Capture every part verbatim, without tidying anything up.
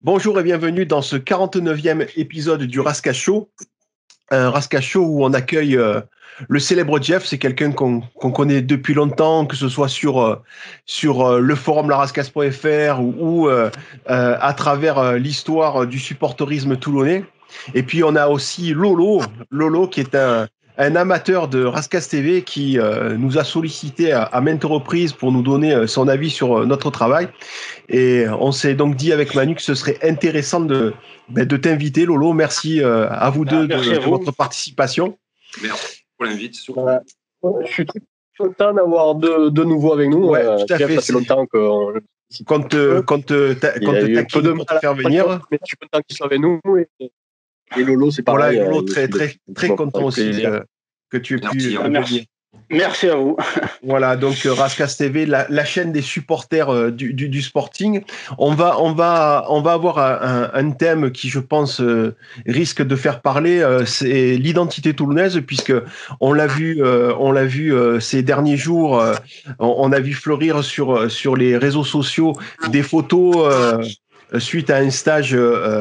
Bonjour et bienvenue dans ce quarante-neuvième épisode du Raska Show. Un Raska Show où on accueille euh, le célèbre Jeff. C'est quelqu'un qu'on qu'on connaît depuis longtemps, que ce soit sur, euh, sur euh, le forum larascas point f r ou, ou euh, euh, à travers euh, l'histoire du supporterisme toulonnais. Et puis on a aussi Lolo, Lolo qui est un, un amateur de Rascas T V qui euh, nous a sollicité à, à maintes reprises pour nous donner euh, son avis sur euh, notre travail. Et on s'est donc dit avec Manu que ce serait intéressant de, ben, de t'inviter, Lolo. Merci euh, à vous deux de, à de vous. votre participation. Merci pour l'invite. Voilà. Je suis très content d'avoir de, de nouveau avec nous. Ouais, euh, tout à Jeff, fait. Ça fait longtemps qu'on. Quand te, quand te, ta, Il quand y a te eu un peu de taquine mal pour te faire venir. Mais je suis content qu'il soit avec nous. Et, et Lolo, c'est Voilà, pareil. Lolo, euh, très, très, très bon, content aussi euh, que tu aies pu Merci, euh, hein. venir. Merci. Merci à vous. Voilà, donc euh, Rascas T V, la, la chaîne des supporters euh, du, du, du Sporting. On va, on va, on va avoir un, un thème qui, je pense, euh, risque de faire parler. Euh, c'est l'identité toulonnaise, puisque on l'a vu, euh, on l'a vu euh, ces derniers jours. Euh, on, on a vu fleurir sur sur les réseaux sociaux des photos. Euh, suite à un stage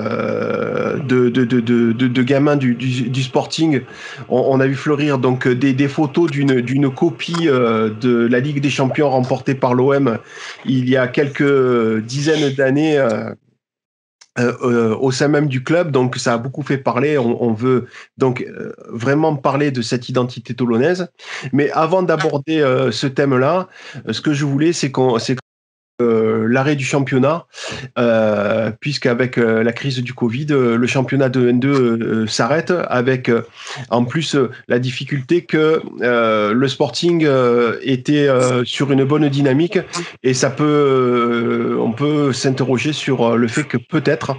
euh, de, de, de, de, de gamins du, du, du Sporting, on, on a vu fleurir donc des, des photos d'une, d'une copie euh, de la Ligue des Champions remportée par l'O M il y a quelques dizaines d'années euh, euh, euh, au sein même du club. Donc ça a beaucoup fait parler. On, on veut donc euh, vraiment parler de cette identité toulonnaise. Mais avant d'aborder euh, ce thème-là, ce que je voulais, c'est qu'on c'est Euh, l'arrêt du championnat, euh, puisqu'avec euh, la crise du Covid, euh, le championnat de N deux euh, s'arrête, avec euh, en plus euh, la difficulté que euh, le Sporting euh, était euh, sur une bonne dynamique, et ça peut, euh, on peut s'interroger sur le fait que peut-être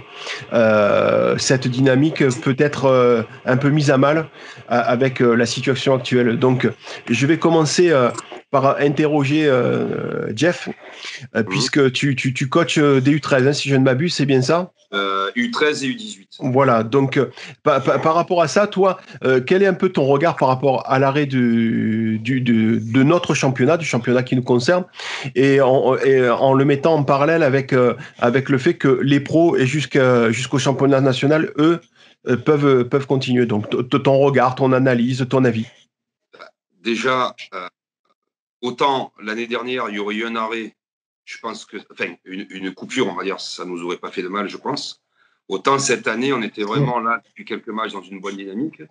euh, cette dynamique peut être euh, un peu mise à mal euh, avec euh, la situation actuelle. Donc, je vais commencer euh, par interroger euh, Jeff. Euh, puisque tu, tu, tu coaches des U treize, hein, si je ne m'abuse, c'est bien ça? euh, U treize et U dix-huit. Voilà, donc euh, par, par, par rapport à ça, toi, euh, quel est un peu ton regard par rapport à l'arrêt du, du, de, de notre championnat, du championnat qui nous concerne, et en, et en le mettant en parallèle avec, euh, avec le fait que les pros et jusqu'à, jusqu'au championnat national, eux, euh, peuvent, peuvent continuer. Donc t- ton regard, ton analyse, ton avis. Déjà, euh, autant l'année dernière, il y aurait eu un arrêt. Je pense que, enfin, une, une coupure, on va dire, ça nous aurait pas fait de mal, je pense. Autant cette année, on était vraiment là depuis quelques matchs dans une bonne dynamique.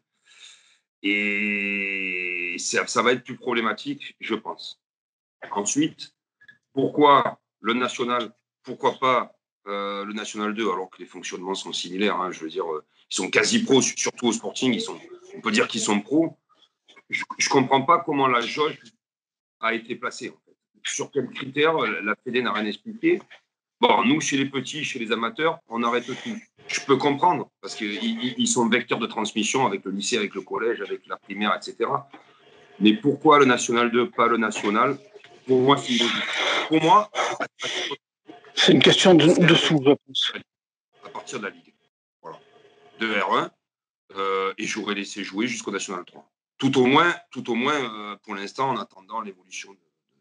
Et ça, ça va être plus problématique, je pense. Ensuite, pourquoi le national, pourquoi pas euh, le national deux, alors que les fonctionnements sont similaires, hein, je veux dire, euh, ils sont quasi pros, surtout au Sporting, ils sont, on peut dire qu'ils sont pros. Je ne comprends pas comment la jauge a été placée, en fait. Sur quels critères la Fédé n'a rien expliqué. Bon, nous, chez les petits, chez les amateurs, on arrête tout. Je peux comprendre, parce qu'ils ils sont vecteurs de transmission avec le lycée, avec le collège, avec la primaire, et cetera. Mais pourquoi le National deux, pas le National? Pour moi, c'est une logique. Pour moi, c'est une question de, de sous, je pense. À partir de la Ligue. Voilà. De R un, euh, et j'aurais laissé jouer jusqu'au National trois. Tout au moins, tout au moins euh, pour l'instant, en attendant l'évolution de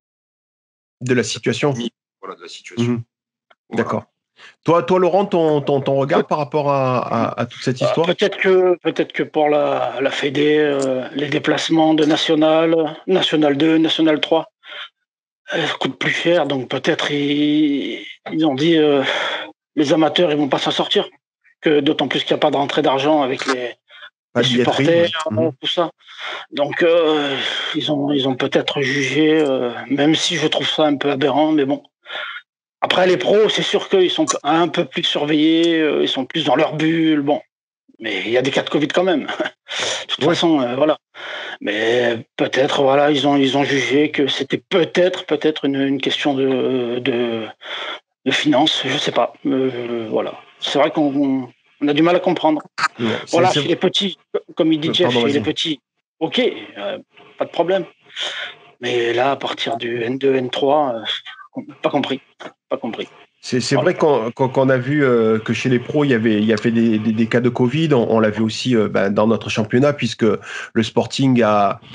De la situation. Voilà, de la situation. Mmh. Voilà. D'accord. Toi, toi, Laurent, ton, ton, ton regard par rapport à, à, à toute cette histoire? euh, Peut-être que, peut-être que pour la, la Fédé, euh, les déplacements de National, National deux, National trois, elles coûtent plus cher. Donc peut-être ils, ils ont dit euh, les amateurs, ils vont pas s'en sortir. Que d'autant plus qu'il n'y a pas de rentrée d'argent avec les, les supporters, mmh. tout ça. Donc euh, ils ont, ils ont peut-être jugé, euh, même si je trouve ça un peu aberrant, mais bon. Après, les pros, c'est sûr qu'ils sont un peu plus surveillés, euh, ils sont plus dans leur bulle, bon. Mais il y a des cas de Covid quand même. De toute ouais. façon, euh, voilà. Mais peut-être, voilà, ils ont, ils ont jugé que c'était peut-être, peut-être une, une question de, de, de finances, je sais pas. Euh, voilà. C'est vrai qu'on on a du mal à comprendre. Ouais, voilà, chez les petits, comme il dit Jeff, chez les petits, ok, euh, pas de problème. Mais là, à partir du N deux, N trois, euh, pas compris. Pas compris. C'est, c'est voilà. vrai qu'on, qu'on, qu'on a vu euh, que chez les pros, il y avait, il y avait des, des, des cas de Covid. On, on l'a vu aussi euh, ben, dans notre championnat, puisque le Sporting a,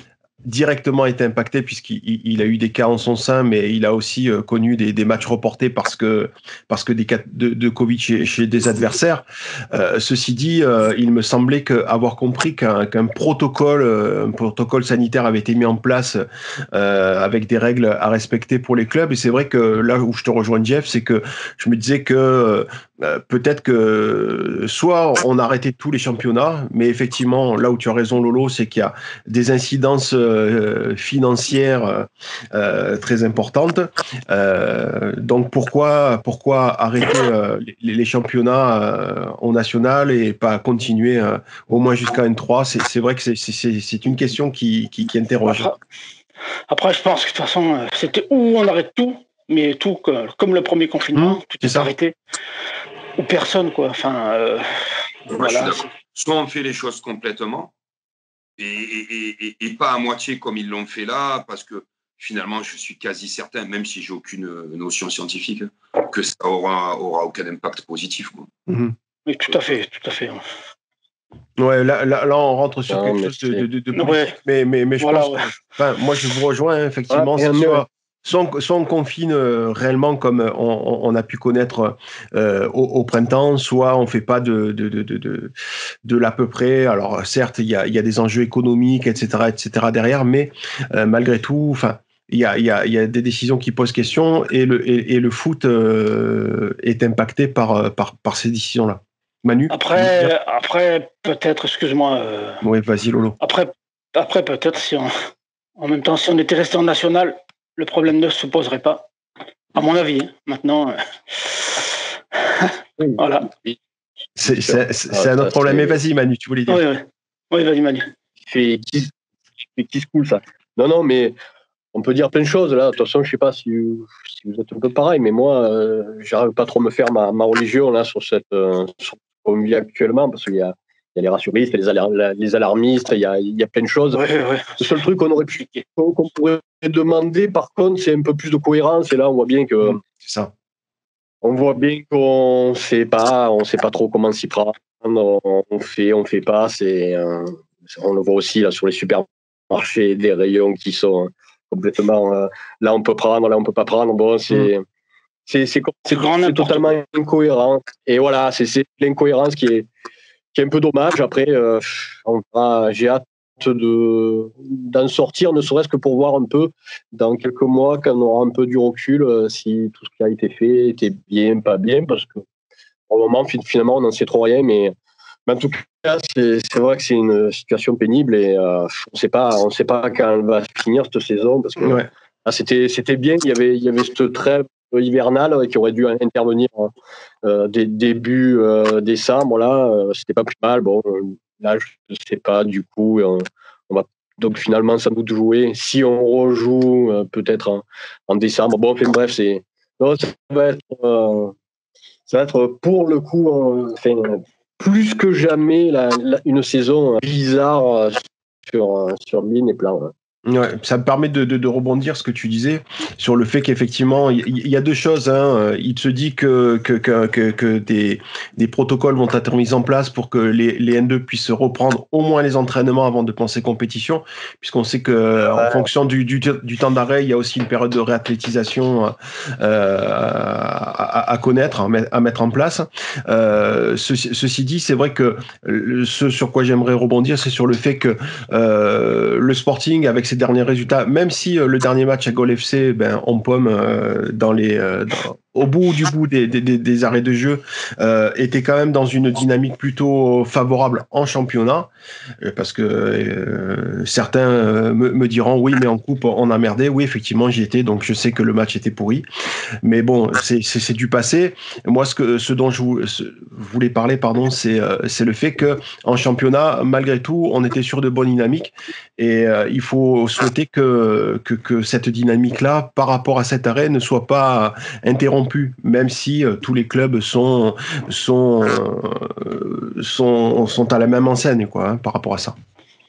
directement été impacté puisqu'il il a eu des cas en son sein, mais il a aussi euh, connu des, des matchs reportés parce que, parce que des cas de, de Covid chez, chez des adversaires. Euh, ceci dit, euh, il me semblait que, avoir compris qu'un, qu'un protocole, un protocole sanitaire avait été mis en place euh, avec des règles à respecter pour les clubs. Et c'est vrai que là où je te rejoins, Jeff, c'est que je me disais que euh, peut-être que soit on arrêtait tous les championnats, mais effectivement, là où tu as raison, Lolo, c'est qu'il y a des incidences euh, financières euh, très importantes. Euh, donc pourquoi, pourquoi arrêter euh, les, les championnats euh, au national et pas continuer euh, au moins jusqu'à N trois? C'est, c'est vrai que c'est, c'est, c'est une question qui, qui, qui interroge. Après, après, je pense que de toute façon, c'était où on arrête tout, mais tout comme le premier confinement, mmh, tout est, est arrêté. Ou personne, quoi. Enfin, euh, Moi, voilà. je suis d'accord. Soit on fait les choses complètement, et, et, et, et pas à moitié comme ils l'ont fait là, parce que finalement, je suis quasi certain, même si j'ai aucune notion scientifique, que ça aura, aura aucun impact positif. Quoi. Mmh. Oui, tout à fait, tout à fait. Ouais, là, là, là, on rentre sur non, quelque chose de, de, de, de politique, ouais. mais, mais, mais je voilà, pense ouais. que, enfin, moi, je vous rejoins, hein, effectivement, ah, c'est soit, soit, on, soit on confine euh, réellement comme on, on a pu connaître euh, au, au printemps, soit on fait pas de, de, de, de, de, de l'à peu près. Alors, certes, il y a, il y a des enjeux économiques, et cetera, et cetera derrière, mais euh, malgré tout, enfin, il y a, il y, a, il y a des décisions qui posent question et le, et, et le foot euh, est impacté par, par, par ces décisions-là. Manu? Après, après peut-être, excuse-moi. Euh, oui, vas-y, Lolo. Après, après peut-être, si on, en même temps, si on était resté en national, le problème ne se poserait pas, à mon avis. Hein. Maintenant, euh... oui. voilà. C'est, c'est, c'est ah, un autre problème. Mais vas-y, Manu, tu voulais dire. Oui, oui. Oui, vas-y, Manu. Qui, qui, qui se coule, ça. Non, non, mais on peut dire plein de choses. Là, de toute façon, je ne sais pas si, si vous êtes un peu pareil, mais moi, euh, j'arrive pas trop à me faire ma, ma religion là, sur cette euh, sur qu'on vit actuellement, parce qu'il y a, il y a les rassuristes, les, alar- les alarmistes, il y a, il y a plein de choses. Ouais, ouais. Le seul truc qu'on aurait pu, qu'on, qu'on pourrait demander, par contre, c'est un peu plus de cohérence. Et là, on voit bien que. Mmh, c'est ça. On voit bien qu'on ne sait pas, on sait pas trop comment s'y prendre. On fait, on fait pas. C'est, euh, on le voit aussi là sur les supermarchés, des rayons qui sont complètement. Euh, là, on peut prendre, là, on peut pas prendre. Bon, c'est, mmh. c'est, c'est, c'est, c'est, c'est totalement incohérent. Et voilà, c'est, c'est l'incohérence qui est, qui est un peu dommage. Après, euh, on va, j'ai hâte de d'en sortir, ne serait-ce que pour voir un peu dans quelques mois, quand on aura un peu du recul, euh, si tout ce qui a été fait était bien, pas bien, parce que au moment finalement on n'en sait trop rien, mais, mais en tout cas c'est, c'est vrai que c'est une situation pénible et euh, on sait pas on sait pas quand elle va finir cette saison, parce que ouais. là, c'était c'était bien, il y avait il y avait cette trêve hivernale qui aurait dû intervenir euh, dès début euh, décembre, là euh, c'était pas plus mal. Bon, là je sais pas, du coup on, on va donc finalement sans doute jouer, si on rejoue euh, peut-être en, en décembre. Bon, enfin bref, c'est non, ça va être euh, ça va être pour le coup euh, enfin, plus que jamais la, la, une saison bizarre euh, sur euh, sur mine et plan. Hein. Ouais, ça me permet de, de, de rebondir ce que tu disais sur le fait qu'effectivement il y, y a deux choses. Hein. Il se dit que que que, que, que des, des protocoles vont être mis en place pour que les, les N deux puissent reprendre au moins les entraînements avant de penser compétition, puisqu'on sait que ouais. en fonction du, du, du temps d'arrêt, il y a aussi une période de réathlétisation euh, à, à connaître, à mettre en place. Euh, ceci, ceci dit, c'est vrai que ce sur quoi j'aimerais rebondir, c'est sur le fait que euh, le Sporting avec ses derniers résultats, même si euh, le dernier match à Gol F C, ben, on pomme euh, dans les, euh, dans, au bout du bout des, des, des arrêts de jeu, euh, était quand même dans une dynamique plutôt favorable en championnat, parce que euh, certains euh, me, me diront oui, mais en coupe on a merdé. Oui, effectivement, j'y étais, donc je sais que le match était pourri. Mais bon, c'est, c'est, c'est du passé. Moi, ce que ce dont je voulais parler, pardon, c'est euh, c'est le fait que en championnat, malgré tout, on était sur de bonnes dynamiques, et euh, il faut souhaiter que, que que cette dynamique-là, par rapport à cet arrêt, ne soit pas interrompue, même si euh, tous les clubs sont sont euh, sont sont à la même enseigne, quoi, hein, par rapport à ça.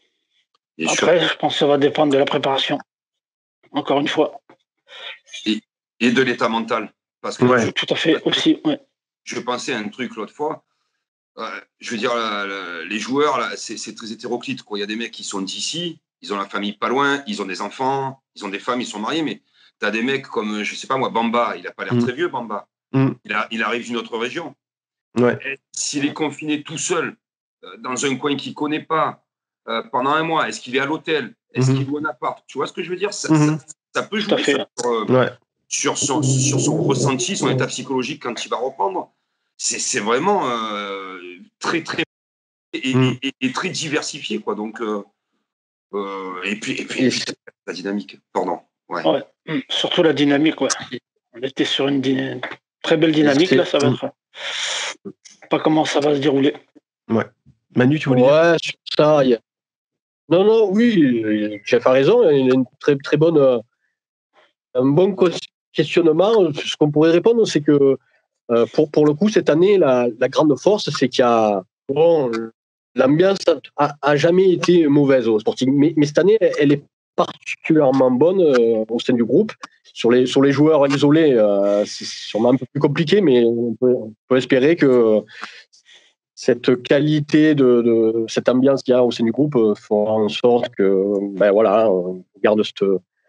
Et Après, je pense que ça va dépendre de la préparation. Encore une fois. Et, et de l'état mental. Parce que ouais, je, tout à fait aussi. Ouais. Je pensais à un truc l'autre fois. Euh, je veux dire, la, la, les joueurs, là, c'est, c'est très hétéroclite, quoi. Il y a des mecs qui sont d'ici, ils ont la famille pas loin, ils ont des enfants, ils ont des femmes, ils sont mariés, mais tu as des mecs comme, je sais pas moi, Bamba, il n'a pas l'air mmh. très vieux, Bamba. Mmh. Il, a, il arrive d'une autre région. Ouais. S'il est confiné tout seul, euh, dans un coin qu'il ne connaît pas, euh, pendant un mois, est-ce qu'il est à l'hôtel? Est-ce mmh. qu'il loue un appart? Tu vois ce que je veux dire? Ça, mmh. ça, ça peut jouer sur, euh, ouais. sur, son, sur son ressenti, son état psychologique quand il va reprendre. C'est, c'est vraiment euh, très, très. Et, mmh. et, et, et très diversifié, quoi. Donc, euh, euh, et puis, et puis, et puis la dynamique, pardon. Ouais. Ouais. Mmh. Surtout la dynamique, ouais. On était sur une dyna... très belle dynamique, là, ça va être. Je sais pas comment ça va se dérouler. Ouais. Manu, tu voulais ouais, dire? Ouais, sur ça, il y a... Non, non, oui, Jeff a raison, il y a une très, très bonne. Euh, un bon questionnement. Ce qu'on pourrait répondre, c'est que euh, pour, pour le coup, cette année, la, la grande force, c'est qu'il y a. Bon, l'ambiance a, a jamais été mauvaise au Sporting, mais, mais cette année, elle est particulièrement bonne euh, au sein du groupe. Sur les, sur les joueurs isolés, euh, c'est sûrement un peu plus compliqué, mais on peut, on peut espérer que cette qualité de, de cette ambiance qu'il y a au sein du groupe euh, fera en sorte que, ben voilà, on garde cette,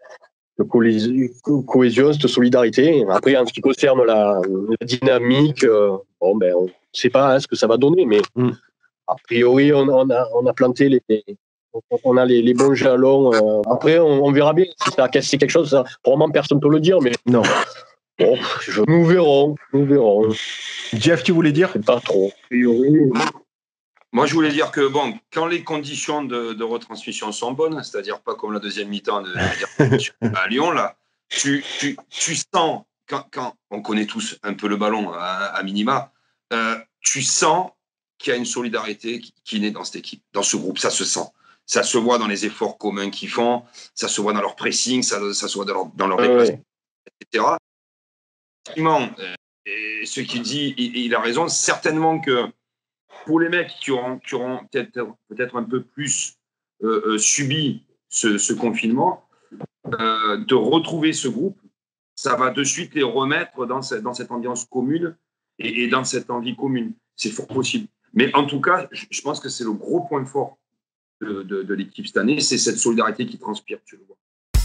cette cohésion, cette solidarité. Après, en ce qui concerne la, la dynamique, euh, bon, ben, on ne sait pas hein, ce que ça va donner, mais mm. a priori, on, on, a, on a planté les, on a les, les bons jalons. Euh. Après, on, on verra bien si ça a cassé quelque chose. Ça, probablement, personne ne peut le dire, mais non. Bon, je, nous verrons, nous verrons. Jeff, tu voulais dire? Pas trop. A priori. Moi, je voulais dire que, bon, quand les conditions de, de retransmission sont bonnes, c'est-à-dire pas comme la deuxième mi-temps de, de à Lyon, là, tu, tu, tu sens, quand, quand on connaît tous un peu le ballon à, à minima, euh, tu sens qu'il y a une solidarité qui, qui naît dans cette équipe, dans ce groupe, ça se sent. Ça se voit dans les efforts communs qu'ils font, ça se voit dans leur pressing, ça, ça se voit dans leur, dans leur déplacement, ouais. et cetera. Effectivement, et ce qu'il dit, il, il a raison, certainement que pour les mecs qui auront, qui auront peut-être, peut-être un peu plus euh, euh, subi ce, ce confinement, euh, de retrouver ce groupe, ça va de suite les remettre dans cette, dans cette ambiance commune et, et dans cette envie commune. C'est fort possible. Mais en tout cas, je, je pense que c'est le gros point fort de, de, de l'équipe cette année, c'est cette solidarité qui transpire, tu le vois.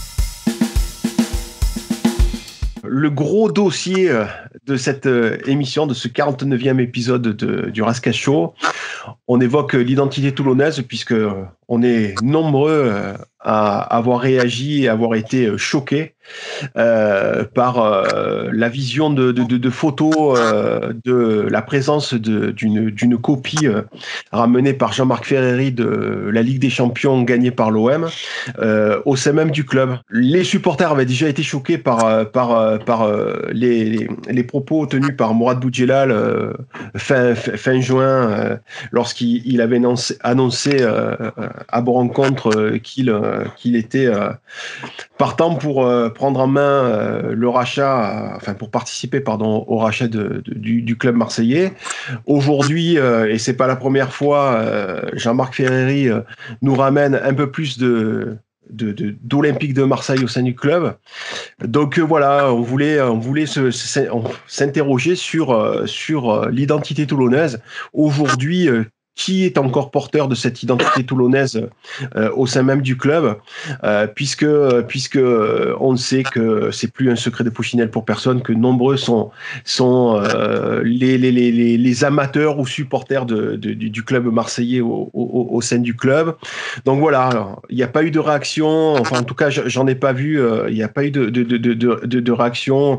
Le gros dossier de cette émission, de ce quarante-neuvième épisode de, du Raskas Show, on évoque l'identité toulonnaise puisque on est nombreux à avoir réagi et avoir été choqués euh, par euh, la vision de, de, de, de photos euh, de la présence de, d'une, d'une copie euh, ramenée par Jean-Marc Ferreri de la Ligue des Champions gagnée par l'O M euh, au sein même du club. Les supporters avaient déjà été choqués par, par, par euh, les, les, les propos tenus par Mourad Boudjelal euh, fin, fin juin euh, lorsqu'il il avait annoncé, annoncé euh, à bon rencontre euh, qu'il, euh, qu'il était euh, partant pour euh, prendre en main euh, le rachat, euh, enfin pour participer pardon au rachat de, de, du, du club marseillais. Aujourd'hui, euh, et c'est pas la première fois, euh, Jean-Marc Ferreri euh, nous ramène un peu plus de De, de, d'Olympique de Marseille au sein du club. Donc euh, voilà, on voulait, on voulait se, se, on, s'interroger sur, euh, sur euh, l'identité toulonnaise. Aujourd'hui, euh, qui est encore porteur de cette identité toulonnaise euh, au sein même du club, euh, puisque, puisque euh, on sait que c'est plus un secret de Polichinelle pour personne, que nombreux sont, sont euh, les, les, les, les amateurs ou supporters de, de, du club marseillais au, au, au sein du club. Donc voilà, il n'y a pas eu de réaction, enfin en tout cas j'en ai pas vu, euh, il n'y a pas eu de, de, de, de, de, de réaction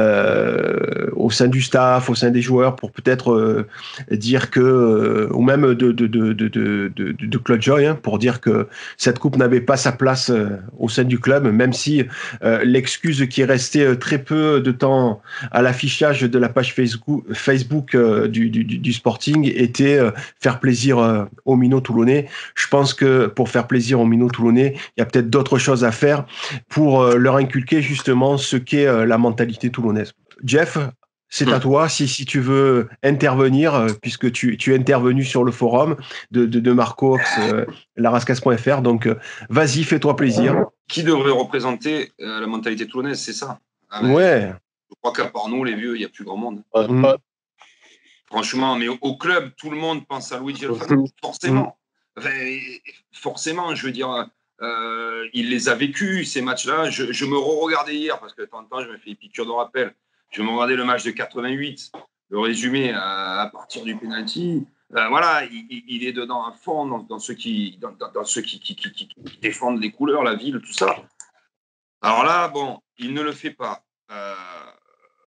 euh, au sein du staff, au sein des joueurs pour peut-être euh, dire que, euh, ou même de, de, de, de, de, de, de Claude Joy, hein, pour dire que cette coupe n'avait pas sa place euh, au sein du club, même si euh, l'excuse qui est restée très peu de temps à l'affichage de la page Facebook, Facebook euh, du, du, du Sporting était euh, faire plaisir euh, aux minots toulonnais. Je pense que pour faire plaisir aux minots toulonnais, il y a peut-être d'autres choses à faire pour euh, leur inculquer justement ce qu'est euh, la mentalité toulonnaise. Jeff, c'est à toi, si, si tu veux intervenir, puisque tu, tu es intervenu sur le forum de, de, de Marcox, euh, larascas point f r. Donc, euh, vas-y, fais-toi plaisir. Qui devrait représenter euh, la mentalité toulonnaise, c'est ça? Ah, ouais. Je crois qu'à part nous, les vieux, il n'y a plus grand monde. Mmh. Franchement, mais au, au club, tout le monde pense à Luigi Alfano, forcément. Enfin, forcément, je veux dire, Euh, il les a vécus, ces matchs-là. Je, je me re-regardais hier, parce que de temps en temps, je me fais des piqûres de rappel. Je me regardais le match de quatre-vingt-huit, le résumé à, à partir du penalty. Euh, voilà, il, il est dedans à fond dans, dans ceux, qui, dans, dans ceux qui, qui, qui, qui, qui défendent les couleurs, la ville, tout ça. Alors là, bon, il ne le fait pas. Euh, pourquoi ?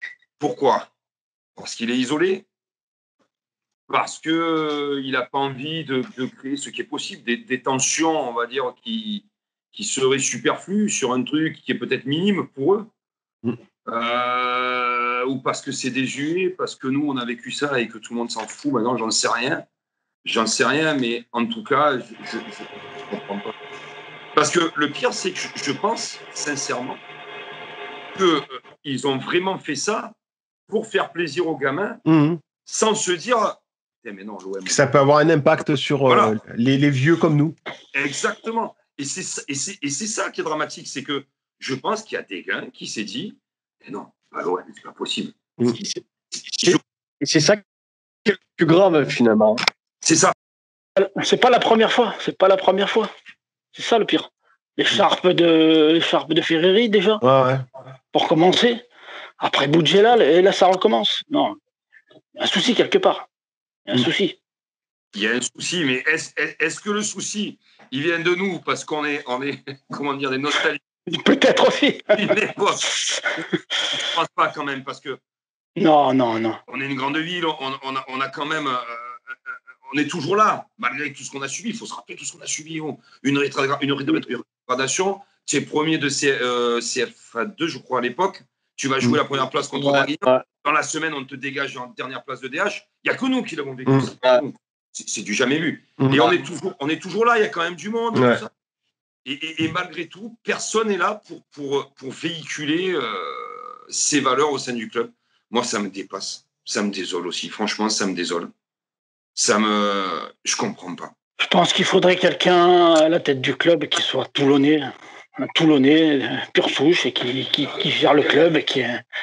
Parce qu'il est isolé. Parce qu'il euh, n'a pas envie de, de créer ce qui est possible, des, des tensions, on va dire, qui, qui seraient superflues sur un truc qui est peut-être minime pour eux. Mm. Euh, ou parce que c'est désuet, parce que nous, on a vécu ça et que tout le monde s'en fout. Maintenant, j'en sais rien. J'en sais rien, mais en tout cas, je ne comprends pas. Parce que le pire, c'est que je, je pense, sincèrement, qu'ils euh, ont vraiment fait ça pour faire plaisir aux gamins, mm. sans se dire... Mais non, l'O M, ça peut avoir un impact sur voilà. euh, les, les vieux comme nous. Exactement. Et c'est, et, c'est, et c'est ça qui est dramatique, c'est que je pense qu'il y a des gars qui s'est dit, mais non, pas l'O M, c'est pas possible. Mmh. C'est, je... c'est ça qui est le plus grave finalement. C'est ça. C'est pas la première fois. C'est pas la première fois. C'est ça le pire. L'écharpe de, l'écharpe de Ferreri déjà. Ouais, ouais. Pour commencer. Après Boudjelal, et là ça recommence. Non, il y a un souci quelque part. Il y a un mmh. souci. Il y a un souci, mais est-ce, est-ce que le souci, il vient de nous parce qu'on est, on est comment dire, des nostalgiques ? Peut-être aussi. Je ne pense pas quand même, parce que non, non, non. On est une grande ville, on, on, a, on a quand même, euh, on est toujours là, malgré tout ce qu'on a subi. Il faut se rappeler tout ce qu'on a subi. Une, rétra- une rétrogradation. Tu es premier de C, euh, C F deux, je crois, à l'époque. Tu vas jouer mmh. la première place contre ouais, Draguignan. Ouais. Dans la semaine, on te dégage en dernière place de D H. Il n'y a que nous qui l'avons vécu. Mmh. C'est, c'est du jamais vu. Mmh. Et on est, toujours, on est toujours là. Il y a quand même du monde. Ouais. Tout ça. Et, et, et malgré tout, personne n'est là pour, pour, pour véhiculer euh, ces valeurs au sein du club. Moi, ça me dépasse. Ça me désole aussi. Franchement, ça me désole. Ça me... Je comprends pas. Je pense qu'il faudrait quelqu'un à la tête du club qui soit toulonnais, un toulonnais, pure souche, et qui, qui, qui gère le club et qui,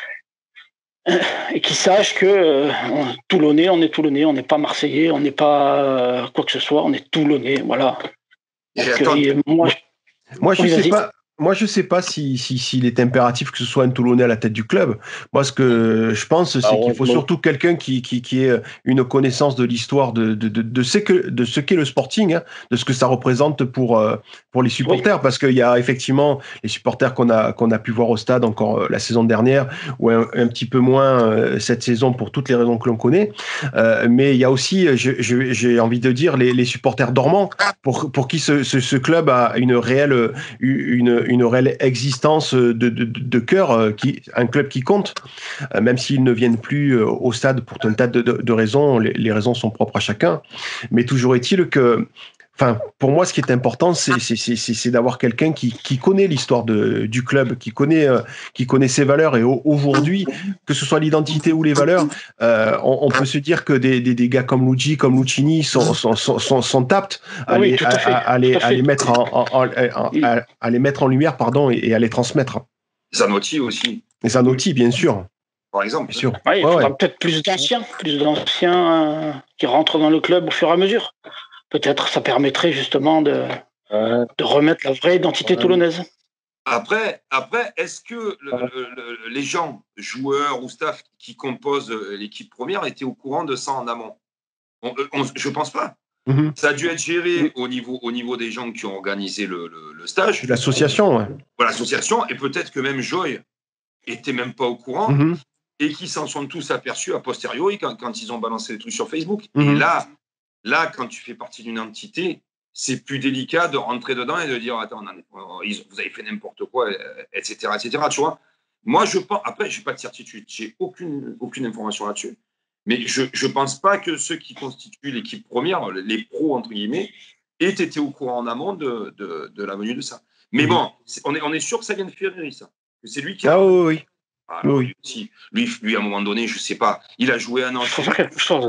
et qui sache que euh, on, toulonnais, on est toulonnais, on n'est pas marseillais, on n'est pas euh, quoi que ce soit, on est toulonnais, voilà. Et attends, que, moi, moi, je ne sais pas. Moi, je ne sais pas si, si, s'il est impératif que ce soit un Toulonnais à la tête du club. Moi, ce que je pense, c'est ah, qu'il faut bon. surtout quelqu'un qui, qui, qui ait une connaissance de l'histoire de, de, de, de, ce, que, de ce qu'est le Sporting, hein, de ce que ça représente pour, pour les supporters. Oui. Parce qu'il y a effectivement les supporters qu'on a, qu'on a pu voir au stade encore la saison dernière, ou un, un petit peu moins cette saison pour toutes les raisons que l'on connaît. Euh, mais il y a aussi, je, je, j'ai envie de dire, les, les supporters dormants, pour, pour qui ce, ce, ce club a une réelle... Une, une réelle existence de, de, de, de cœur, qui, un club qui compte, même s'ils ne viennent plus au stade pour un tas de, de, de raisons, les, les raisons sont propres à chacun, mais toujours est-il que, enfin, pour moi, ce qui est important, c'est, c'est, c'est, c'est d'avoir quelqu'un qui, qui connaît l'histoire de, du club, qui connaît, euh, qui connaît ses valeurs, et au, aujourd'hui, que ce soit l'identité ou les valeurs, euh, on, on peut se dire que des, des, des gars comme Luigi, comme Lucchini sont, sont, sont, sont, sont aptes à, oui, les, à, à, à, les, à les mettre en, en, en, en à, à les mettre en lumière, pardon, et, et à les transmettre. Zanotti aussi. Et Zanotti, bien sûr. Par exemple. Bien sûr. Ouais, il ouais, faudra ouais. peut-être plus d'anciens, plus d'anciens euh, qui rentrent dans le club au fur et à mesure. Peut-être ça permettrait justement de, ouais. de remettre la vraie identité ouais. toulonnaise. Après, après, est-ce que le, ouais. le, le, les gens, joueurs ou staff qui composent l'équipe première étaient au courant de ça en amont ? on, on, Je ne pense pas. Mm-hmm. Ça a dû être géré mm-hmm. au, niveau, au niveau des gens qui ont organisé le, le, le stage. L'association, ouais. Voilà, l'association, et peut-être que même Joy n'était même pas au courant. Mm-hmm. Et qui s'en sont tous aperçus a posteriori quand, quand ils ont balancé les trucs sur Facebook. Mm-hmm. Et là, Là, quand tu fais partie d'une entité, c'est plus délicat de rentrer dedans et de dire attends, vous avez fait n'importe quoi, et cetera, et cetera. Tu vois ? Moi, je pense. Après, j'ai pas de certitude, j'ai aucune aucune information là-dessus. Mais je je pense pas que ceux qui constituent l'équipe première, les pros entre guillemets, aient été au courant en amont de de, de la venue de ça. Mais bon, c'est, on est on est sûr que ça vient de Ferreri, ça. Que c'est lui qui a. Ah oui, oui. Alors, oui. Lui, aussi, lui, lui, à un moment donné, je sais pas, il a joué un an. Il faut faire quelque chose.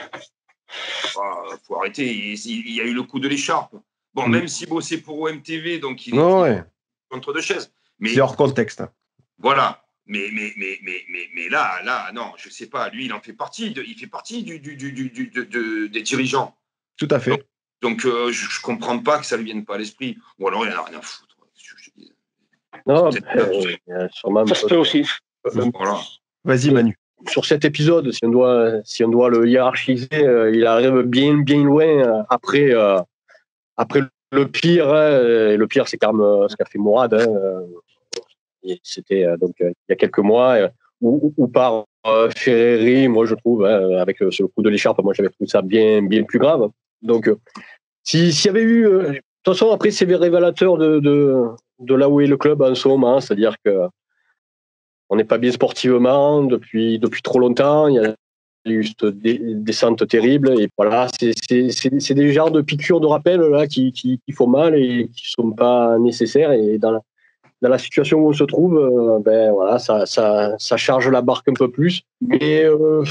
Il faut arrêter, il, il y a eu le coup de l'écharpe. Bon, mmh. même s'il bossait pour O M T V, donc il est oh, ouais. contre deux chaises. Mais, c'est hors contexte. Voilà. Mais, mais, mais, mais, mais, mais là, là, non, je sais pas. Lui, il en fait partie. De, il fait partie du, du, du, du, du, de, de, des dirigeants. Tout à fait. Donc, Donc, euh, je ne comprends pas que ça ne lui vienne pas à l'esprit. Ou alors, il n'y en a rien à foutre. Non, euh, sûrement. Ça se peut aussi. Voilà. Vas-y, Manu. Sur cet épisode, si on doit, si on doit le hiérarchiser, euh, il arrive bien, bien loin euh, après, euh, après le pire. Hein, le pire, c'est quand même euh, ce qu'a fait Mourad. Hein, euh, c'était euh, donc euh, il y a quelques mois, euh, ou, ou par euh, Ferreri, moi je trouve, hein, avec euh, ce coup de l'écharpe, moi j'avais trouvé ça bien, bien plus grave. Donc, euh, si, s'il y avait eu, euh, de toute façon, après c'est révélateur de, de, de là où est le club en ce moment, c'est-à-dire que on n'est pas bien sportivement depuis, depuis trop longtemps. Il y a juste des descentes terribles. Et voilà, c'est, c'est, c'est, c'est des genres de piqûres de rappel là, qui, qui, qui font mal et qui ne sont pas nécessaires. Et dans la, dans la situation où on se trouve, euh, ben, voilà, ça, ça, ça charge la barque un peu plus. Mais euh,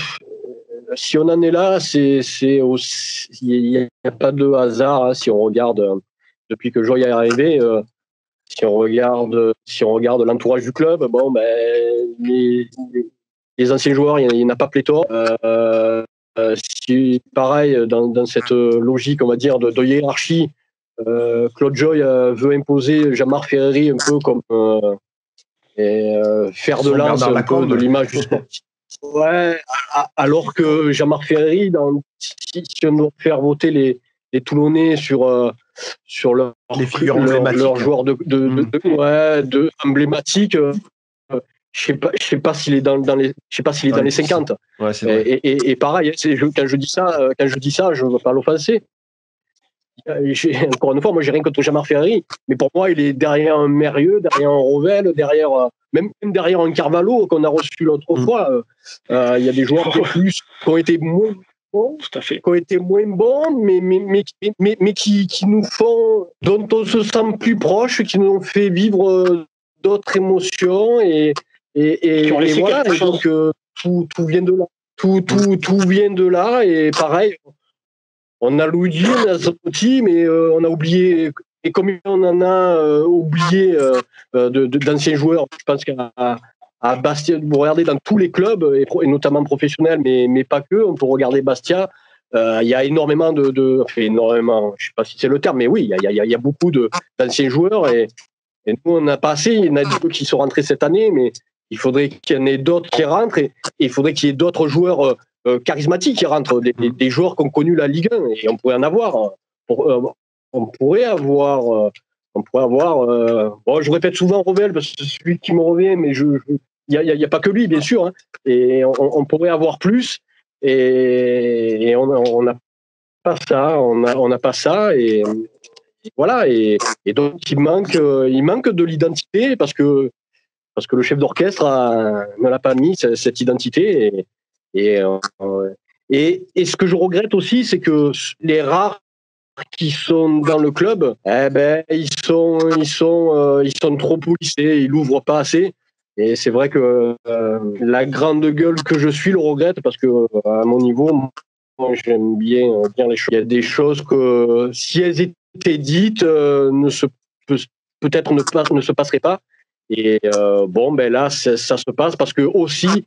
si on en est là, c'est, c'est aussi, il n'y a, a pas de hasard. Hein, si on regarde, euh, depuis que Joy est arrivé, euh, Si on regarde, si on regarde l'entourage du club, bon, ben, les, les anciens joueurs, il n'y en a pas pléthore. Euh, euh, si, pareil, dans, dans cette logique, on va dire, de, de hiérarchie, euh, Claude Joy euh, veut imposer Jean-Marc Ferreri un peu comme euh, et, euh, faire de lance un peu de l'image du sportif. Ouais, alors que Jean-Marc Ferreri, dans, si, si on doit faire voter les, les Toulonnais sur euh, sur leur, les figures leur, emblématiques. leur joueur de, de, mmh. de, de, ouais, de emblématique. Euh, je sais pas, je sais pas s'il est dans, dans les, je sais pas s'il est dans, dans les cinquante. Ouais, c'est vrai. Et, et, et pareil, c'est, je, quand je dis ça, quand je dis ça, je veux pas l'offenser. J'ai, encore une fois, moi j'ai rien contre Jean-Marc Ferreri, mais pour moi il est derrière un Mérieux, derrière un Revel, derrière même, même derrière un Carvalho qu'on a reçu l'autre mmh. fois. Il euh, y a des joueurs qui, plus, qui ont été moins bons, tout à fait, qui ont été moins bons, mais mais mais mais, mais qui, qui nous font, dont on se sent plus proche, qui nous ont fait vivre d'autres émotions et et, et, et voilà. Et donc euh, tout tout vient de là, tout tout tout vient de là et pareil. On a Luigi, on a Zotti, mais euh, on a oublié, et comme on en a euh, oublié euh, de, de, d'anciens joueurs, je pense qu'à à Bastia, vous regardez dans tous les clubs, et, et notamment professionnels, mais, mais pas que, on peut regarder Bastia, il euh, y a énormément de, de enfin énormément, je ne sais pas si c'est le terme, mais oui, il y a, y, a, y a beaucoup de, d'anciens joueurs, et, et nous on n'a pas assez, il y en a deux qui sont rentrés cette année, mais il faudrait qu'il y en ait d'autres qui rentrent, et, et il faudrait qu'il y ait d'autres joueurs euh, Euh, charismatiques qui rentrent, des, des, des joueurs qui ont connu la Ligue un, et on pourrait en avoir. Pour, euh, on pourrait avoir. Euh, on pourrait avoir. Euh, bon, je répète souvent Revel parce que c'est celui qui me revient, mais je, il y a, y a pas que lui, bien sûr. Hein, et on, on pourrait avoir plus. Et, et on n'a pas ça. On a, on n'a pas ça. Et, et voilà. Et, et donc il manque, euh, il manque de l'identité parce que parce que le chef d'orchestre a, ne l'a pas mis cette identité. Et, Et, euh, et, et ce que je regrette aussi, c'est que les rares qui sont dans le club, eh ben, ils sont, ils sont, euh, ils sont trop polissés, ils l'ouvrent pas assez. Et c'est vrai que euh, la grande gueule que je suis le regrette parce que à mon niveau, moi, j'aime bien dire les choses. Il y a des choses que, si elles étaient dites, euh, ne se, peut, peut-être ne, pas, ne se passeraient pas. Et euh, bon, ben là, ça, ça se passe parce que aussi.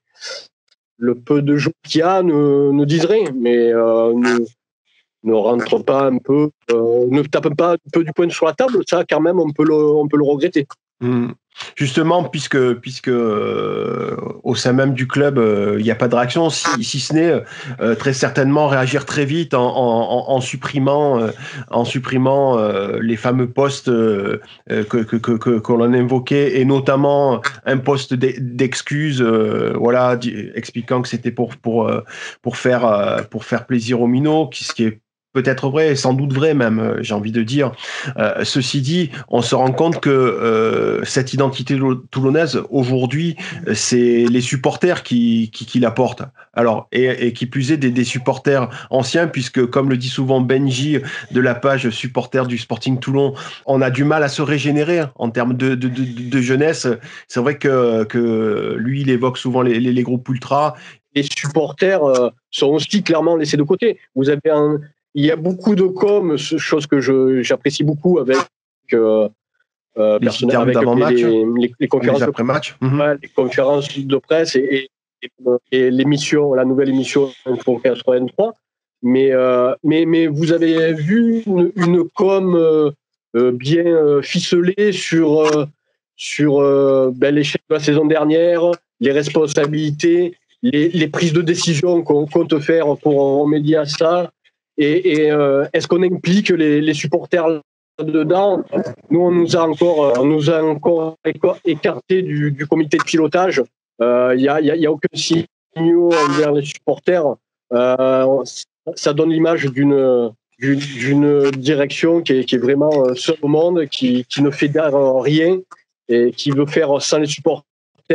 Le peu de joueurs qu'il y a ne, ne disent rien, mais euh, ne, ne rentre pas un peu, euh, ne tape pas un peu du poing sur la table, ça quand même on peut le, on peut le regretter. Mmh. Justement, puisque, puisque euh, au sein même du club, il euh, n'y a pas de réaction, si, si ce n'est euh, très certainement réagir très vite en, en, en supprimant, euh, en supprimant euh, les fameux postes euh, que, que, que, qu'on a invoqués, et notamment un poste d'excuse, euh, voilà, expliquant que c'était pour, pour, pour, faire, euh, pour faire plaisir aux minots, ce qui est peut-être vrai, sans doute vrai même, j'ai envie de dire. Euh, ceci dit, on se rend compte que euh, cette identité toulonnaise, aujourd'hui, c'est les supporters qui, qui, qui la portent. Alors, et, et qui plus est des, des supporters anciens, puisque, comme le dit souvent Benji de la page supporters du Sporting Toulon, on a du mal à se régénérer en termes de, de, de, de jeunesse. C'est vrai que, que lui, il évoque souvent les, les, les groupes ultras. Les supporters euh, sont aussi clairement laissés de côté. Vous avez un... Il y a beaucoup de com, chose que je, j'apprécie beaucoup avec, euh, euh, les, avec les, les, les, les conférences les après-match, de, ouais, les conférences de presse et, et, et l'émission, la nouvelle émission Info quatre-vingt-trois. Mais, euh, mais, mais vous avez vu une, une com euh, euh, bien euh, ficelée sur, euh, sur euh, ben, l'échec de la saison dernière, les responsabilités, les, les prises de décision qu'on compte faire pour remédier à ça. Et, et euh, est-ce qu'on implique les, les supporters là-dedans? Nous, on nous a encore, on nous a encore écarté du, du comité de pilotage. Il euh, n'y a, y a, y a aucun signal envers les supporters. Euh, ça donne l'image d'une, d'une, d'une direction qui est, qui est vraiment seule au monde, qui, qui ne fédère rien et qui veut faire sans les supporters.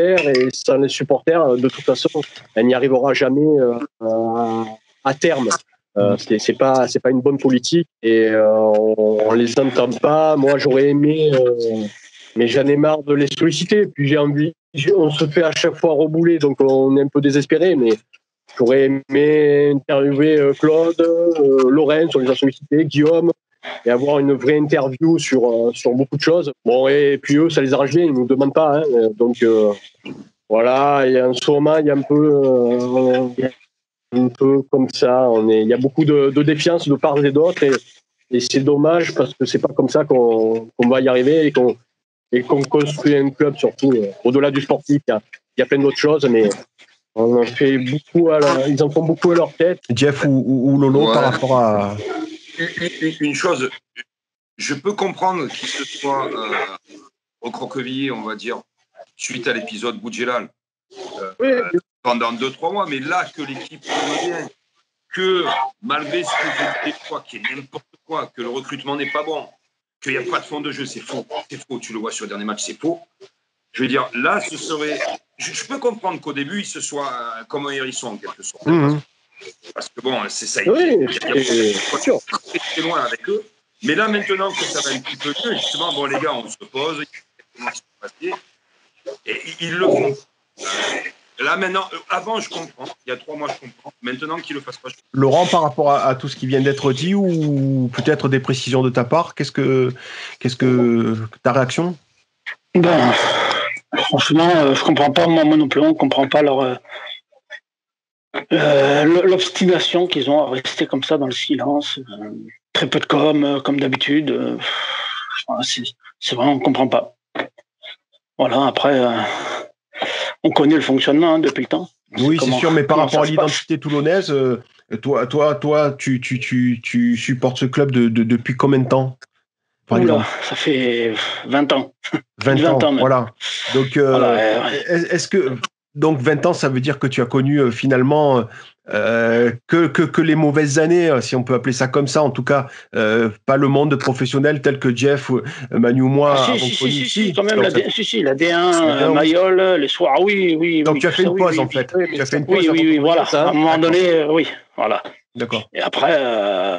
Et sans les supporters, de toute façon, elle n'y arrivera jamais euh, à terme. Euh, c'est, c'est pas c'est pas une bonne politique et euh, on, on les entend pas. Moi, j'aurais aimé, euh, mais j'en ai marre de les solliciter. Puis j'ai envie, on se fait à chaque fois rebouler, donc on est un peu désespéré. Mais j'aurais aimé interviewer Claude, euh, Laurent, on les a sollicités, Guillaume, et avoir une vraie interview sur euh, sur beaucoup de choses. Bon, et puis eux, ça les arrange bien, ils nous demandent pas. Hein, donc euh, voilà, il y a un ce moment, il y a un peu. Euh, un peu comme ça. On est, il y a beaucoup de, de défiance de part et d'autre et, et c'est dommage parce que c'est pas comme ça qu'on, qu'on va y arriver et qu'on, et qu'on construit un club surtout euh, au-delà du sportif. Il y a, il y a plein d'autres choses, mais on en fait beaucoup à la, ils en font beaucoup à leur tête. Jeff ou, ou, ou Lolo ouais. Par rapport à une, une chose, je peux comprendre qu'il se soit euh, recroquevillé, on va dire, suite à l'épisode Boudjelal. Euh, oui. euh, pendant deux trois mois, mais là que l'équipe revient, que malgré ce que je dis quoi, qu'il y ait n'importe quoi, que le recrutement n'est pas bon, qu'il n'y a pas de fond de jeu, c'est faux, c'est faux, tu le vois sur le dernier match, c'est faux. Je veux dire, là, ce serait... Je, je peux comprendre qu'au début, il se soit euh, comme un hérisson, en quelque sorte. Mmh. Parce que bon, c'est ça, il, oui, il y a, il y a très, très loin avec eux. Mais là, maintenant que ça va un petit peu mieux, justement, bon, les gars, on se pose, comment ça va se passer, et ils le font. Euh, Là, maintenant, avant, je comprends. Il y a trois mois, je comprends. Maintenant qu'il le fasse pas, je comprends. Laurent, par rapport à, à tout ce qui vient d'être dit, ou peut-être des précisions de ta part, qu'est-ce que, qu'est-ce que ta réaction? Ben, franchement, euh, je comprends pas, moi, moi non plus, on comprend pas leur euh, euh, l'obstination qu'ils ont à rester comme ça dans le silence. Euh, très peu de com, euh, comme d'habitude. Euh, c'est, c'est vraiment, on comprend pas. Voilà, après. Euh, On connaît le fonctionnement hein, depuis le temps. Oui, comment, c'est sûr, mais par rapport à l'identité passe. toulonnaise, euh, toi, toi, toi, tu, tu, tu, tu supportes ce club de, de, depuis combien de temps par Oula, ça fait vingt ans. vingt, vingt ans, ans voilà. Donc, euh, voilà, euh, est-ce que donc vingt ans, ça veut dire que tu as connu euh, finalement euh, que, que, que les mauvaises années, si on peut appeler ça comme ça, en tout cas, euh, pas le monde professionnel tel que Jeff, Manu ou moi. Ah, si, si, si, si, si, quand même, la, D... si, si, la D un, Mayol, les soirs, oui, oui. Donc oui, tu as fait une ça, pause oui, en oui, fait. Oui, tu as fait une pause. Oui, oui, oui, voilà. Ça, à un moment D'accord. donné, oui, voilà. D'accord. Et après, euh...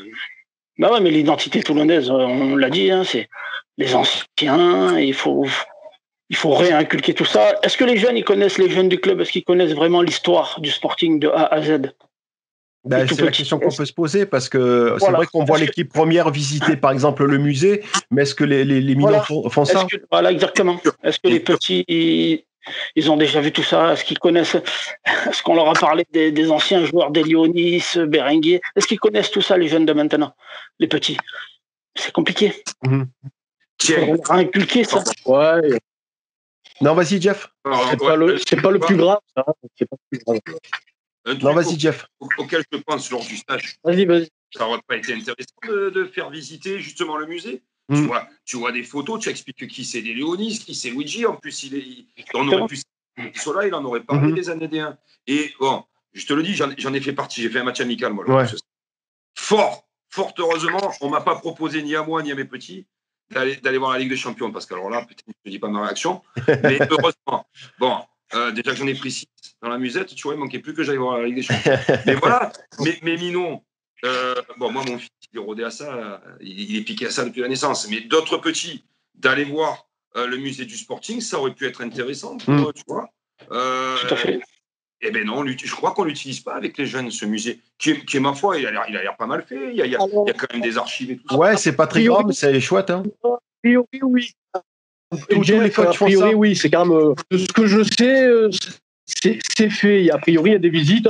bah ouais, mais l'identité toulonnaise, on l'a dit, hein, c'est les anciens, il faut. Il faut réinculquer tout ça. Est-ce que les jeunes, ils connaissent les jeunes du club? Est-ce qu'ils connaissent vraiment l'histoire du Sporting de A à Z? Ben, c'est petit. La question qu'on peut se poser parce que voilà. C'est vrai qu'on voit est-ce l'équipe que... première visiter par exemple le musée, mais est-ce que les, les, les mineurs voilà. font, font ça? Que, Voilà, exactement. Est-ce que les petits, ils, ils ont déjà vu tout ça? Est-ce qu'ils connaissent? Est-ce qu'on leur a parlé des, des anciens joueurs des Lyonis, Berenguer? Est-ce qu'ils connaissent tout ça, les jeunes de maintenant? Les petits? C'est compliqué. Mm-hmm. Il faut leur inculquer ça. Ouais. Non, vas-y, Jeff. Alors, c'est, ouais, pas le, c'est pas le plus grave. Ça. C'est pas le plus grave. Non, vas-y, Jeff. Au, auquel je pense lors du stage. Vas-y, vas-y. Ça n'aurait pas été intéressant de, de faire visiter justement le musée. Mm. Tu, vois, tu vois des photos, tu expliques qui c'est des Léonis, qui c'est Luigi. En plus, il, est, il on aurait pu cela, il en aurait parlé mm-hmm. des années D un. Et bon, je te le dis, j'en, j'en ai fait partie. J'ai fait un match amical, moi. Ouais. Fort, fort heureusement, on ne m'a pas proposé ni à moi ni à mes petits D'aller, d'aller voir la Ligue des Champions, parce que alors là, peut-être que je ne te dis pas ma réaction, mais heureusement, bon, euh, déjà que j'en ai pris six dans la musette, tu vois, il ne manquait plus que j'aille voir la Ligue des Champions. Mais voilà, mais, mais Minon, euh, bon, moi, mon fils, il est rodé à ça, il, il est piqué à ça depuis la naissance, mais d'autres petits, d'aller voir euh, le musée du Sporting, ça aurait pu être intéressant pour eux, mm. tu vois. Euh, Tout à fait. Eh bien non, je crois qu'on ne l'utilise pas avec les jeunes, ce musée, qui est, qui est ma foi, il a, l'air, il a l'air pas mal fait, il y a, il y a, il y a quand même des archives et tout ça. Ouais, c'est pas très grave, mais c'est chouette. Hein. A priori, oui. Tous les coachs font ça. Oui, c'est quand même... De ce que je sais, c'est, c'est fait. A priori, il y a des visites.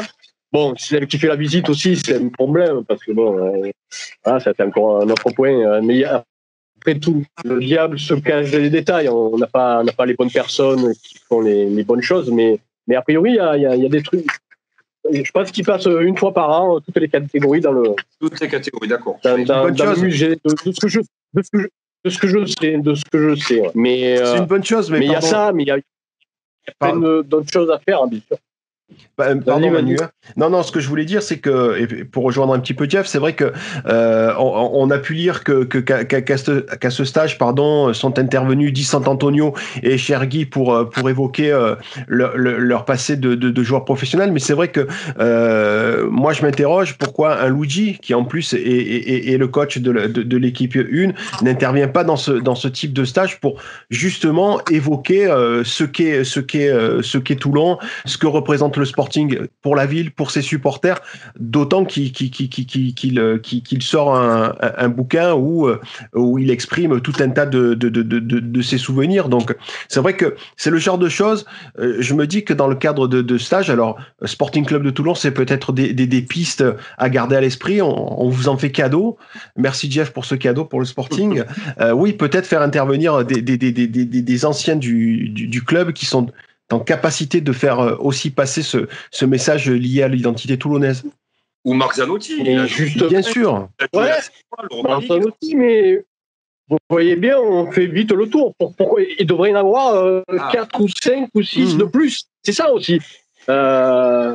bon, celle qui fait la visite aussi, c'est un problème, parce que bon, euh, voilà, ça fait encore un autre point. Euh, mais après tout, le diable se cache dans les détails. On n'a pas, on n'a pas les bonnes personnes qui font les, les bonnes choses, mais, mais a priori, il y a, il y a, il y a des trucs. Je pense qu'il passe une fois par an toutes les catégories dans le. Toutes les catégories, d'accord. Dans, dans, dans le musée de, de ce que je, de ce que je, de ce que je sais, de ce que je sais. Ouais. Mais c'est euh, une bonne chose, mais mais il y a ça, mais il y a, il y a plein d'autres choses à faire, hein, bien sûr. Bah, pardon Manu. Non, non, ce que je voulais dire, c'est que, et pour rejoindre un petit peu Jeff, c'est vrai que euh, on, on a pu lire que, que qu'à, qu'à, ce, qu'à ce stage, pardon, sont intervenus Di Sant'Antonio et Chergui pour pour évoquer euh, le, le, leur passé de, de, de joueurs professionnels. Mais c'est vrai que euh, moi, je m'interroge pourquoi un Luigi, qui en plus est, est, est le coach de, de, de l'équipe un, n'intervient pas dans ce dans ce type de stage pour justement évoquer euh, ce qu'est ce qu'est euh, ce qu'est Toulon, ce que représente le Sporting pour la ville, pour ses supporters, d'autant qu'il, qu'il, qu'il, qu'il, qu'il, qu'il, qu'il sort un, un, un bouquin où, où il exprime tout un tas de, de, de, de, de ses souvenirs. Donc, c'est vrai que c'est le genre de choses, euh, je me dis que dans le cadre de, de stage, alors, Sporting Club de Toulon, c'est peut-être des, des, des pistes à garder à l'esprit. On, on vous en fait cadeau. Merci Jeff pour ce cadeau pour le Sporting. Euh, oui, peut-être faire intervenir des, des, des, des, des, des anciens du, du, du club qui sont en capacité de faire aussi passer ce, ce message lié à l'identité toulonnaise. Ou Marc Zanotti. Mais juste bien sûr. Ouais, Marc Zanotti, mais vous voyez bien, on fait vite le tour. Pourquoi il devrait y en avoir euh, ah. quatre ou cinq ou six mmh. de plus. C'est ça aussi. Euh,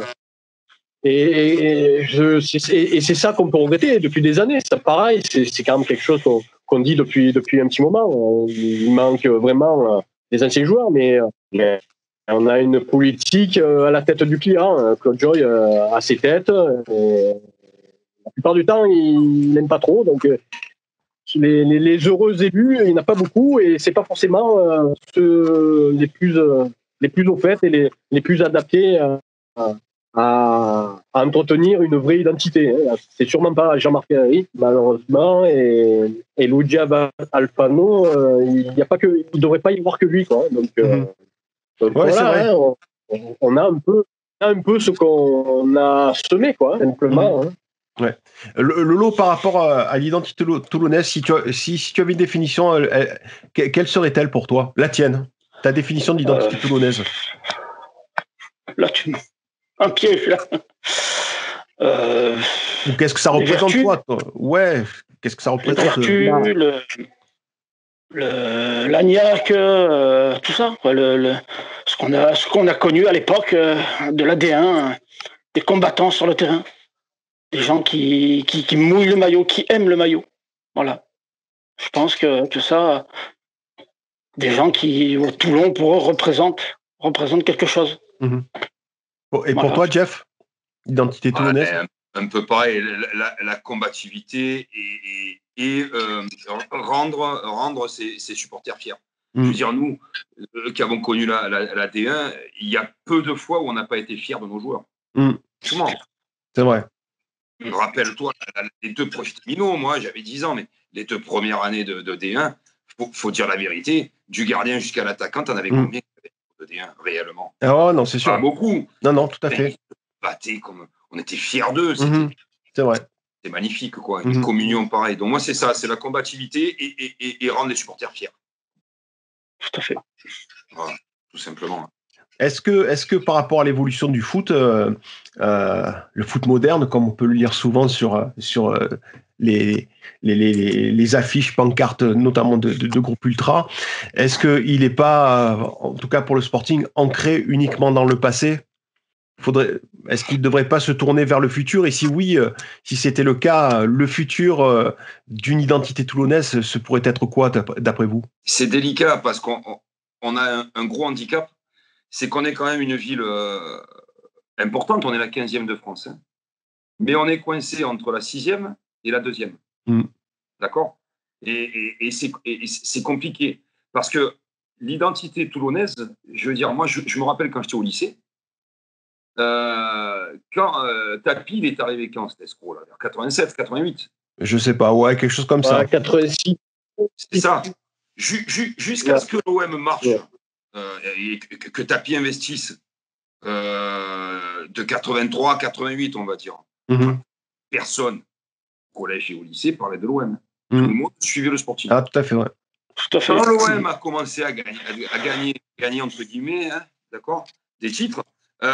et, et, je, c'est, et c'est ça qu'on peut regretter depuis des années. C'est pareil, c'est, c'est quand même quelque chose qu'on, qu'on dit depuis, depuis un petit moment. Il manque vraiment euh, des anciens joueurs, mais, mais on a une politique à la tête du client. Claude Joy a ses têtes. Et la plupart du temps, il n'aime pas trop. Donc, les, les, les heureux élus, il n'y en a pas beaucoup. Et ce n'est pas forcément ceux les plus, les plus au fait et les, les plus adaptés à, à, à entretenir une vraie identité. C'est sûrement pas Jean-Marc Ferry, malheureusement. Et, et Luigi Alfano, il ne devrait pas y avoir que lui, quoi. Donc, mm-hmm. Donc ouais, voilà, hein, on, on, a un peu, on a un peu ce qu'on a semé, quoi, simplement. Mmh. Hein. Ouais. Le, le lot par rapport à, à l'identité toulonnaise, si tu, as, si, si tu avais une définition, elle, elle, quelle serait-elle pour toi? La tienne, ta définition de l'identité euh, toulonnaise. Là, tu un piège, là. Euh, Ou qu'est-ce que ça représente, toi, toi Ouais, qu'est-ce que ça représente? Les vertus, le... Le, l'agnac, euh, tout ça, quoi, le, le, ce, qu'on a, ce qu'on a connu à l'époque euh, de l'A D un, euh, des combattants sur le terrain, des gens qui, qui, qui mouillent le maillot, qui aiment le maillot. Voilà. Je pense que, que ça, des gens qui, au Toulon, pour eux, représentent, représentent quelque chose. Mmh. Et pour voilà. Toi, Jeff, identité toulonnaise? Ouais, un, un peu pareil, la, la, la combativité et, et et euh, rendre, rendre ses, ses supporters fiers. Mmh. Je veux dire, nous, euh, qui avons connu la, la, la D un, il y a peu de fois où on n'a pas été fiers de nos joueurs. Mmh. Comment ? C'est vrai. Rappelle-toi, les deux premiers terminaux, moi j'avais dix ans, mais les deux premières années de, de D un, il faut, faut dire la vérité, du gardien jusqu'à l'attaquant, t'en avais mmh. combien de D un réellement ? Ah oh, non, c'est sûr. Pas beaucoup. Non, non, tout à fait. Battait comme, on était fiers d'eux. Mmh. C'est vrai. C'est magnifique, quoi. Une mmh. communion pareille. Donc, moi, c'est ça, c'est la combativité et, et, et, et rendre les supporters fiers. Tout à fait. Voilà, tout simplement. Est-ce que, est-ce que par rapport à l'évolution du foot, euh, euh, le foot moderne, comme on peut le lire souvent sur, sur euh, les, les, les, les affiches, pancartes, notamment de, de, de groupes ultra, est-ce qu'il n'est pas, en tout cas pour le Sporting, ancré uniquement dans le passé ? Faudrait, est-ce qu'il ne devrait pas se tourner vers le futur? Et si oui, euh, si c'était le cas, le futur euh, d'une identité toulonnaise, ce pourrait être quoi, d'après vous? C'est délicat parce qu'on on a un, un gros handicap, c'est qu'on est quand même une ville euh, importante, on est la quinzième de France. Hein. Mais on est coincé entre la sixième et la deuxième. Mm. D'accord? Et, et, et, c'est, et c'est compliqué parce que l'identité toulonnaise, je veux dire, moi, je, je me rappelle quand j'étais au lycée, Euh, quand euh, Tapi, il est arrivé quand cet escroc là, vers quatre-vingt-sept, quatre-vingt-huit. Je sais pas, ouais, quelque chose comme ouais, ça. quatre-vingt-six. C'est ça. Ju- ju- jusqu'à ouais. ce que l'O M marche ouais. euh, et que, que Tapi investisse euh, de quatre-vingt-trois à quatre-vingt-huit, on va dire. Mmh. Personne, au collège et au lycée, parlait de l'O M. Mmh. Tout le monde suivait le Sporting. Ah, tout à fait, ouais. Tout à fait. Quand l'O M a commencé à gagner, à gagner, gagner entre guillemets, hein, d'accord, des titres,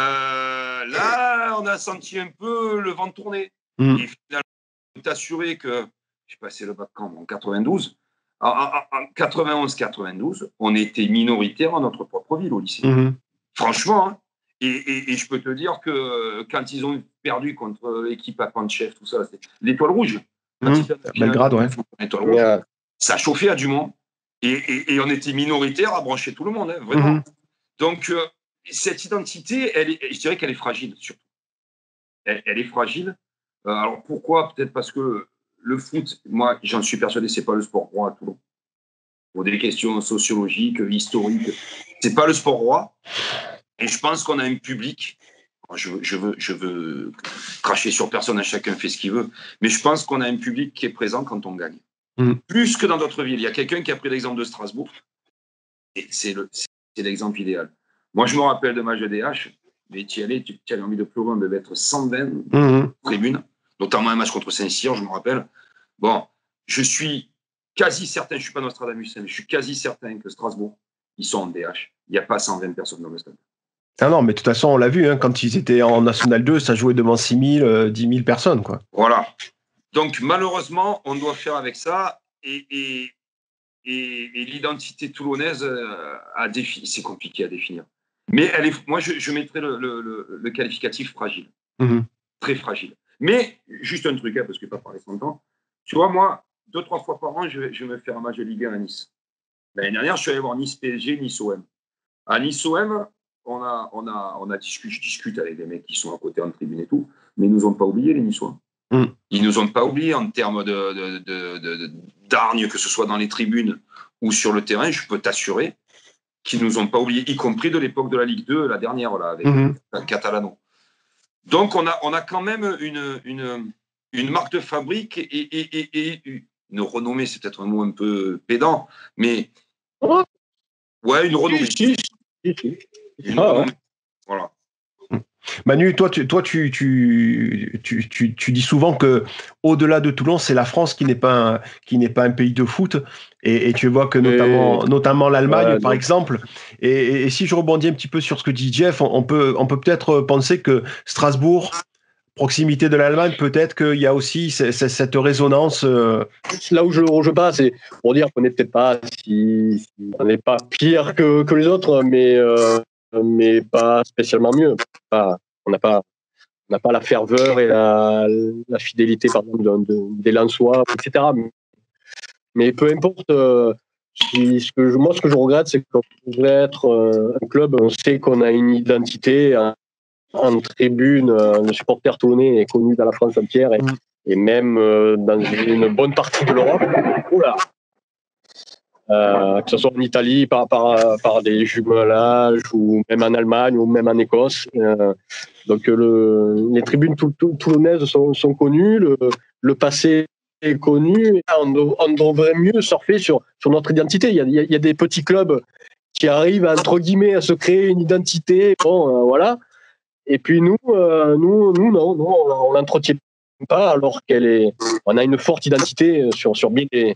euh, là, on a senti un peu le vent tourner. Mmh. Et finalement, je peux t'assurer que, j'ai passé le bac en quatre-vingt-douze, en, en, en quatre-vingt-onze quatre-vingt-douze, on était minoritaire dans notre propre ville au lycée. Mmh. Franchement, hein. Et, et, et je peux te dire que quand ils ont perdu contre l'équipe à Panchev, tout ça, l'Étoile Rouge, mmh. Belgrade, ouais. L'Étoile Rouge, yeah. Ça chauffait à Dumont. Et, et, et on était minoritaire à brancher tout le monde, hein, vraiment. Mmh. Donc, euh, cette identité, elle est, je dirais qu'elle est fragile, surtout. Elle, elle est fragile. Euh, alors, pourquoi ? Peut-être parce que le foot, moi, j'en suis persuadé, c'est pas le sport roi à Toulon. Pour des questions sociologiques, historiques, c'est pas le sport roi. Et je pense qu'on a un public. Je, je, veux, je veux cracher sur personne, à chacun fait ce qu'il veut. Mais je pense qu'on a un public qui est présent quand on gagne. Mmh. Plus que dans d'autres villes. Il y a quelqu'un qui a pris l'exemple de Strasbourg. Et c'est, le, c'est l'exemple idéal. Moi, je me rappelle de match de D H. Mais tu y allais, tu, tu avais envie de pleurer. On devait être cent vingt mmh. tribunes. Notamment un match contre Saint-Cyr, je me rappelle. Bon, je suis quasi certain, je ne suis pas Nostradamus, mais je suis quasi certain que Strasbourg, ils sont en D H. Il n'y a pas cent vingt personnes dans le stade. Ah non, mais de toute façon, on l'a vu, hein, quand ils étaient en National deux, ça jouait devant six mille, euh, dix mille personnes, quoi. Voilà. Donc, malheureusement, on doit faire avec ça. Et, et, et, et l'identité toulonnaise, euh, à défi- c'est compliqué à définir. Mais elle est, moi, je, je mettrais le, le, le, le qualificatif fragile. Mmh. Très fragile. Mais, juste un truc, hein, parce que je ne vais pas parler sans temps. Tu vois, moi, deux, trois fois par an, je vais, je vais me faire un match de Ligue un à Nice. L'année dernière, je suis allé voir Nice P S G, Nice O M. À Nice O M, on a, on a, on a discuté, je discute avec des mecs qui sont à côté en tribune et tout, mais ils ne nous ont pas oublié, les Niçois. Mm. Ils ne nous ont pas oubliés en termes de, de, de, de, d'hargne, que ce soit dans les tribunes ou sur le terrain. Je peux t'assurer qu'ils ne nous ont pas oubliés, y compris de l'époque de la Ligue deux, la dernière, là, avec mm-hmm. Catalano. Donc, on a, on a quand même une, une, une marque de fabrique et, et, et, et une renommée, c'est peut-être un mot un peu pédant, mais ouais, une renommée. Une ah, renommée. ouais. Voilà. Manu, toi, tu, toi tu, tu, tu, tu, tu dis souvent que au-delà de Toulon, c'est la France qui n'est pas un, qui n'est pas un pays de foot, et, et tu vois que notamment, et... notamment l'Allemagne, ouais, par donc... exemple. Et, et, et si je rebondis un petit peu sur ce que dit Jeff, on, on peut, on peut peut-être penser que Strasbourg, proximité de l'Allemagne, peut-être qu'il y a aussi cette, cette résonance. Euh... Là où je ne rejoins pas, c'est pour dire qu'on n'est peut-être pas si, si on n'est pas pire que, que les autres, mais euh, mais pas spécialement mieux. Pas, on n'a pas, on n'a pas la ferveur et la, la fidélité, par exemple, de, de, des Lensois, et cetera. Mais, mais peu importe. Euh, si, ce que je, moi, ce que je regrette, c'est qu'on devrait être euh, un club. On sait qu'on a une identité. Un, en tribune, euh, le supporter toulonnais est connu dans la France entière et, mmh. et même euh, dans une bonne partie de l'Europe. Oula. Euh, que ce soit en Italie par, par, par des jumelages ou même en Allemagne ou même en Écosse. Euh, donc le, les tribunes tout, tout, toulonnaises sont, sont connues, le, le passé est connu. Et on, on devrait mieux surfer sur, sur notre identité. Il y, a, il y a des petits clubs qui arrivent à, entre guillemets à se créer une identité. Bon, euh, voilà. Et puis nous, euh, nous, nous non, non on, on l'entretient pas alors qu'elle est. On a une forte identité sur sur bien des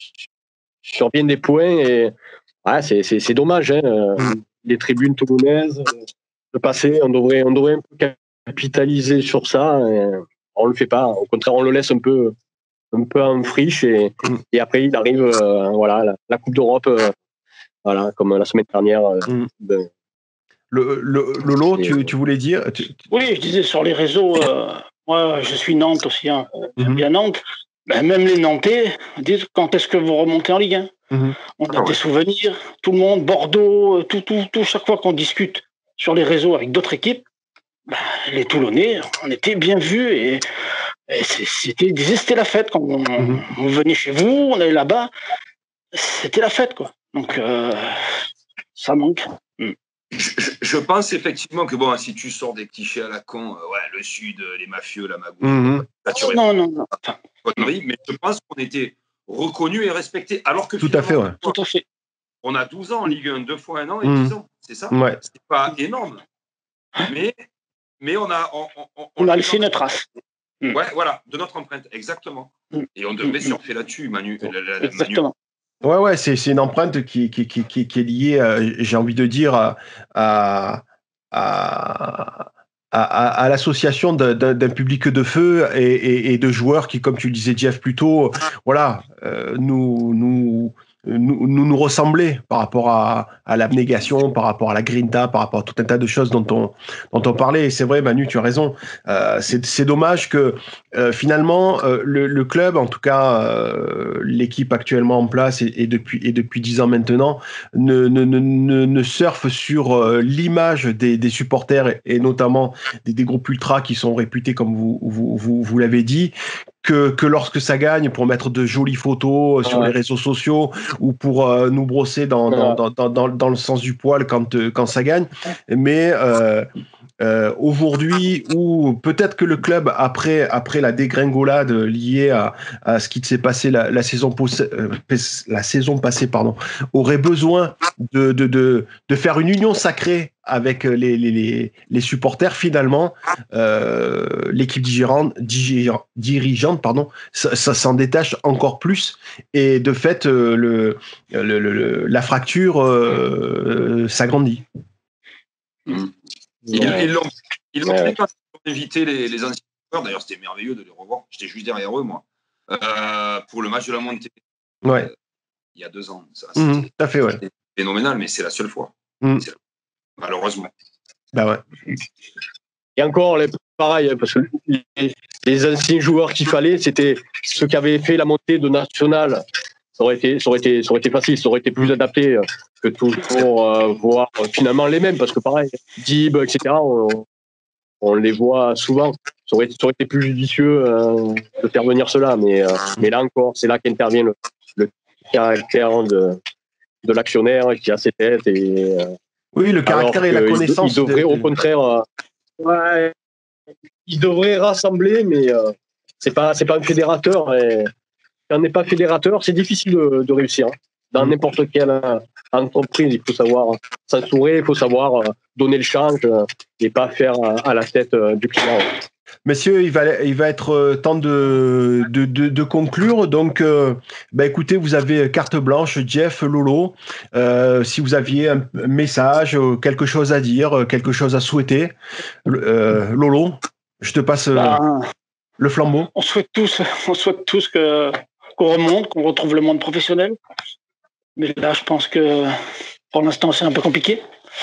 sur bien des points et ouais, c'est c'est, c'est dommage. Hein, les tribunes toulonnaises, le passé, on devrait on devrait un peu capitaliser sur ça. Et on le fait pas. Au contraire, on le laisse un peu un peu en friche et et après il arrive euh, voilà la, la Coupe d'Europe euh, voilà comme la semaine dernière. Euh, mm. de, Le, le, Lolo, tu, tu voulais dire tu... Oui, je disais sur les réseaux, euh, moi je suis Nantes aussi, hein, mm-hmm. bien Nantes, ben, même les Nantais disent quand est-ce que vous remontez en Ligue un. Mm-hmm. On a ah, des ouais. souvenirs, tout le monde, Bordeaux, tout, tout, tout, chaque fois qu'on discute sur les réseaux avec d'autres équipes, ben, les Toulonnais, on était bien vus et, et c'était, ils disaient c'était la fête quand on, mm-hmm. on venait chez vous, on allait là-bas, c'était la fête quoi. Donc euh, ça manque. Mm. Je, je pense effectivement que bon, si tu sors des clichés à la con, euh, ouais, le Sud, les mafieux, la magouille, mmh. oh, non, non, non. Enfin, connerie, mais je pense qu'on était reconnus et respectés. Alors que tout à fait, ouais. Tout à fait. On a douze ans en Ligue un, deux fois un an et mmh. dix ans, c'est ça ouais. C'est pas énorme. Mais, mais on a, on, on, on, on a laissé une trace. Ouais, voilà, de notre empreinte, exactement. Et on devrait surfer là-dessus, Manu. La, la, la, Exactement. Ouais, ouais, c'est, c'est une empreinte qui, qui, qui, qui, qui est liée, euh, j'ai envie de dire, à, à, à, à, à l'association d'un, d'un, d'un public de feu et, et, et de joueurs qui, comme tu le disais, Jeff, plus tôt, voilà, euh, nous, nous, nous, nous, nous ressemblaient par rapport à, à l'abnégation, par rapport à la grinta, par rapport à tout un tas de choses dont on, dont on parlait. Et c'est vrai, Manu, tu as raison. Euh, c'est, c'est dommage que euh, finalement, euh, le, le club, en tout cas euh, l'équipe actuellement en place et, et depuis et depuis dix ans maintenant, ne, ne, ne, ne, ne surfe sur euh, l'image des, des supporters et, et notamment des, des groupes ultras qui sont réputés, comme vous, vous, vous, vous l'avez dit, que, que lorsque ça gagne, pour mettre de jolies photos sur ouais. les réseaux sociaux ou pour euh, nous brosser dans, ouais. dans, dans, dans, dans le sens du poil quand, euh, quand ça gagne. Mais euh, euh, aujourd'hui, ou peut-être que le club, après, après la dégringolade liée à, à ce qui s'est passé la, la, saison, poss- euh, la saison passée, pardon, aurait besoin de, de, de, de faire une union sacrée avec les, les, les, les supporters. Finalement, euh, l'équipe dirigeante, dirigeante pardon, ça, ça s'en détache encore plus. Et de fait, euh, le, le, le, la fracture euh, s'agrandit. Mmh. Ils, ils l'ont, ils l'ont fait quand ils ont invité les, les anciens joueurs. D'ailleurs, c'était merveilleux de les revoir. J'étais juste derrière eux, moi, euh, pour le match de la montée. Ouais. Euh, il y a deux ans. Ça, mmh, c'était, tout à fait, ouais. c'était phénoménal, mais c'est la seule fois. Mmh. C'est, malheureusement. Bah ouais. Et encore, les, pareil, parce que les, les anciens joueurs qu'il fallait, c'était ceux qui avaient fait la montée de National. Ça aurait été, ça aurait été, ça aurait été facile, ça aurait été plus adapté que toujours euh, voir finalement les mêmes, parce que pareil, Dib, et cetera, on, on les voit souvent. Ça aurait, ça aurait été plus judicieux euh, de faire venir cela, mais, euh, mais là encore, c'est là qu'intervient le, le caractère de, de l'actionnaire qui a ses têtes. Et, euh, oui, le caractère et la connaissance. Il devrait, de, au contraire, euh, ouais, il devrait rassembler, mais euh, c'est pas, c'est pas un fédérateur. Et quand on n'est pas fédérateur, c'est difficile de, de réussir. Dans mmh. n'importe quelle euh, entreprise, il faut savoir s'entourer, il faut savoir euh, donner le change euh, et pas faire euh, à la tête euh, du client. Messieurs, il va, il va être temps de, de, de, de conclure. Donc, euh, bah écoutez, vous avez carte blanche, Jeff, Lolo. Euh, si vous aviez un message, quelque chose à dire, quelque chose à souhaiter, euh, Lolo, je te passe bah, le flambeau. On souhaite tous, on souhaite tous que, qu'on remonte, qu'on retrouve le monde professionnel. Mais là, je pense que pour l'instant, c'est un peu compliqué.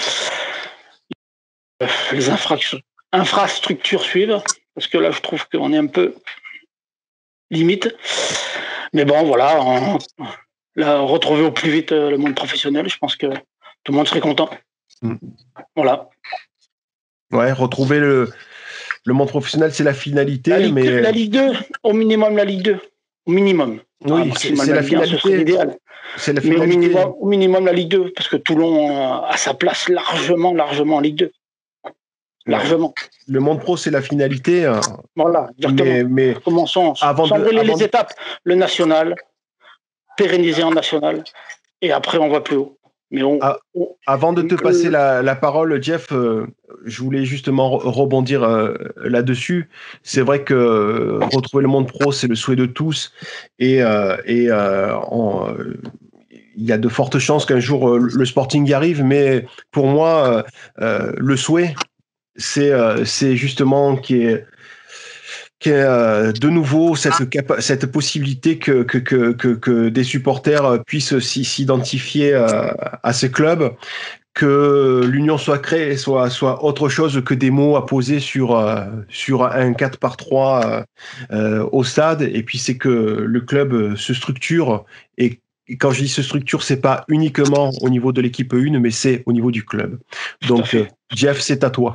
Les infra- infrastructures suivent. Parce que là, je trouve qu'on est un peu limite. Mais bon, voilà, on, là, retrouver au plus vite le monde professionnel, je pense que tout le monde serait content. Mmh. Voilà. Ouais, retrouver le, le monde professionnel, c'est la finalité. La Ligue, mais... deux, la Ligue deux, au minimum la Ligue deux. Au minimum. Oui, ah, c'est, c'est la finalité. Ce serait l'idéal. C'est la mais finalité. Au minimum, au minimum la Ligue deux, parce que Toulon a sa place largement, largement en Ligue deux. Largement. Le monde pro, c'est la finalité. Hein. Voilà, exactement. Mais, mais commençons avant sans de, brûler avant les de... étapes. Le national, pérenniser en national, et après on va plus haut. Mais on, ah, on, avant de te on, passer la, la parole, Jeff, euh, je voulais justement rebondir euh, là-dessus. C'est vrai que euh, retrouver le monde pro, c'est le souhait de tous. Et, euh, et euh, on, euh, il y a de fortes chances qu'un jour euh, le Sporting y arrive. Mais pour moi, euh, le souhait, c'est, euh, c'est justement qu'il y ait, qu'il y ait euh, de nouveau cette, capa- cette possibilité que, que, que, que, que des supporters puissent s'identifier euh, à ce club, que l'union soit créée, soit, soit autre chose que des mots à poser sur, euh, sur un quatre par trois euh, au stade. Et puis c'est que le club se structure. Et quand je dis se structure, c'est pas uniquement au niveau de l'équipe un, mais c'est au niveau du club. Donc, euh, Jeff, c'est à toi.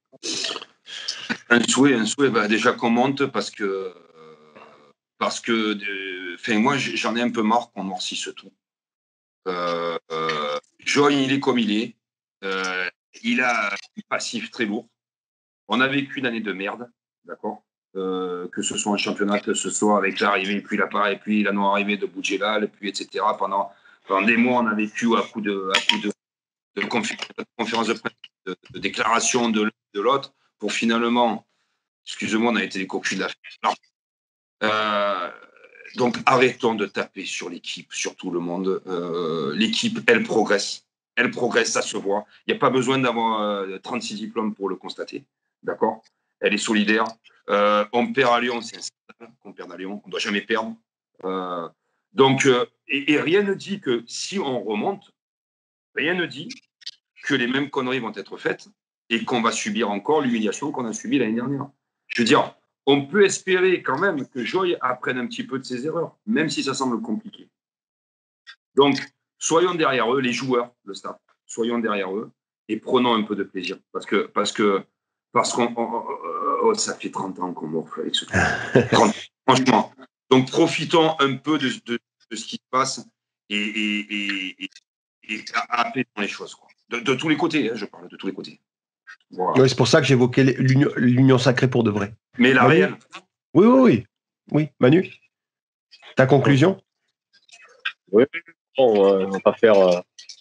Un souhait, un souhait, bah déjà qu'on monte parce que, parce que, enfin, moi, j'en ai un peu marre qu'on noircisse tout. Euh, euh, John, il est comme il est. Euh, il a un passif très lourd. On a vécu une année de merde, d'accord. Euh, que ce soit en championnat, que ce soit avec l'arrivée, puis la, et puis la non-arrivée de Boudjelal, puis et cetera. Pendant, pendant des mois, on a vécu à coup de, à coup de, de, confé- de conférences de presse, de, de déclarations de l'un et de l'autre, pour finalement, excusez-moi, on a été les cocus de la fête. Euh, donc arrêtons de taper sur l'équipe, sur tout le monde. Euh, l'équipe, elle progresse. Elle progresse, ça se voit. Il n'y a pas besoin d'avoir euh, trente-six diplômes pour le constater. D'accord ? Elle est solidaire. Euh, on perd à Lyon, c'est un scandale qu'on perd à Lyon. On ne doit jamais perdre. Euh, donc, euh, et, et rien ne dit que si on remonte, rien ne dit que les mêmes conneries vont être faites et qu'on va subir encore l'humiliation qu'on a subie l'année dernière. Je veux dire, on peut espérer quand même que Joy apprenne un petit peu de ses erreurs, même si ça semble compliqué. Donc, soyons derrière eux, les joueurs, le staff, soyons derrière eux et prenons un peu de plaisir. Parce que, parce que, parce qu'on, on, oh, ça fait trente ans qu'on morfle avec ce truc. trente, franchement. Donc, profitons un peu de, de, de ce qui se passe et, et, et, et, et apaisons les choses, quoi. De, de tous les côtés, hein, je parle de tous les côtés. Voilà. Oui, c'est pour ça que j'évoquais l'union, l'union sacrée pour de vrai. Mais la Manu réelle. Oui, oui, oui. Oui, Manu, ta conclusion? Oui, bon, euh, on va pas faire. Euh...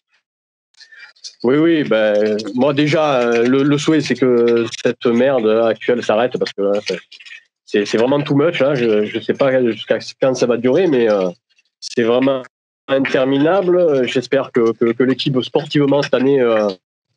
Oui, oui, ben, moi déjà, euh, le, le souhait, c'est que cette merde actuelle s'arrête parce que là, c'est, c'est vraiment too much. Hein. Je ne sais pas jusqu'à quand ça va durer, mais euh, c'est vraiment interminable. J'espère que, que, que l'équipe sportivement cette année euh,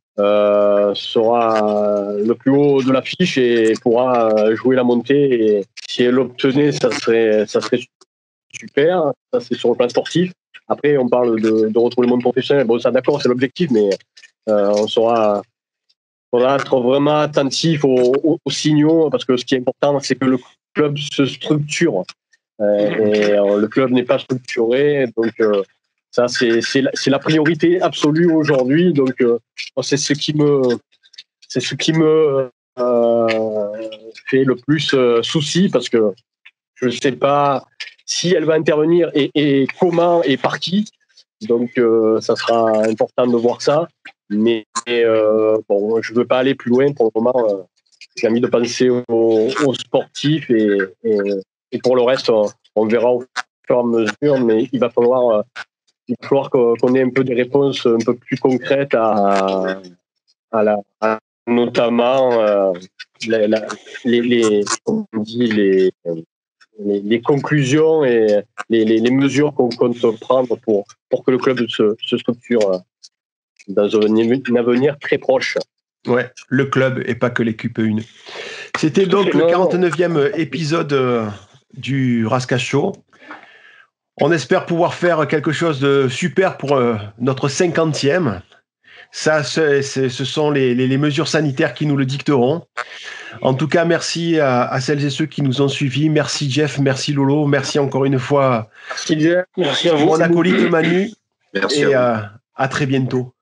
euh, sera le plus haut de l'affiche et pourra jouer la montée. Et si elle l'obtenait, ça serait, ça serait super. Ça, c'est sur le plan sportif. Après, on parle de, de retrouver le monde professionnel. Bon, ça, d'accord, c'est l'objectif, mais euh, on saura, faudra être vraiment attentif aux, aux, aux signaux, parce que ce qui est important, c'est que le club se structure. Euh, et euh, le club n'est pas structuré, donc euh, ça, c'est, c'est, la, c'est la priorité absolue aujourd'hui. Donc, euh, c'est ce qui me, c'est ce qui me euh, fait le plus euh, souci, parce que je ne sais pas si elle va intervenir et, et comment et par qui. Donc, euh, ça sera important de voir ça. Mais euh, bon, je ne veux pas aller plus loin pour le moment. Euh, j'ai envie de penser aux, aux sportifs et, et, et pour le reste, on, on verra au fur et à mesure. Mais il va falloir, euh, il va falloir qu'on ait un peu des réponses un peu plus concrètes à, à la, à, notamment euh, la, la, les, les, on dit les Les, les conclusions et les, les, les mesures qu'on compte prendre pour, pour que le club se, se structure dans un, un avenir très proche. Ouais, le club et pas que l'équipe une. C'était donc le quarante-neuvième épisode du Rascasse Show. On espère pouvoir faire quelque chose de super pour notre cinquantième. Ça, c'est, c'est, ce sont les, les, les mesures sanitaires qui nous le dicteront. En tout cas, merci à, à celles et ceux qui nous ont suivis. Merci Jeff, merci Lolo, merci encore une fois. Merci, merci à vous. Mon acolyte Manu. Merci et à, vous. à, à très bientôt.